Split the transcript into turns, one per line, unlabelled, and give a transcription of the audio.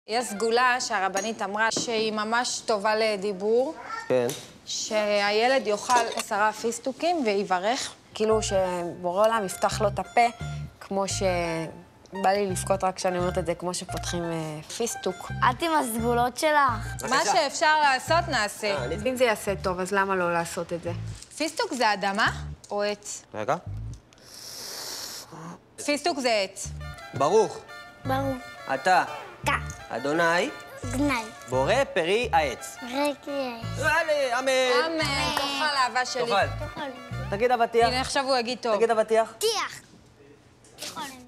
יש סגולה שהרבנית אמרה שהיא ממש טובה לדיבור.
כן.
שהילד יאכל 10 פיסטוקים ויברך. כאילו שבורא עולם יפתח לו את הפה, כמו בא לי לבכות רק כשאני אומרת את זה, כמו שפותחים פיסטוק.
את עם הסגולות שלך.
מה שאפשר לעשות, נעשה.
אם זה יעשה טוב, אז למה לא לעשות את זה?
פיסטוק זה אדמה או עץ?
רגע.
פיסטוק זה עץ.
ברוך.
ברור.
אתה.
תא.
אדוני.
גנאי.
בורא פרי העץ.
רקי.
אמן.
אמן, תאכל אהבה שלי.
תאכל. תגיד אבטיח.
הנה, עכשיו הוא יגיד טוב.
תגיד אבטיח.
טיח.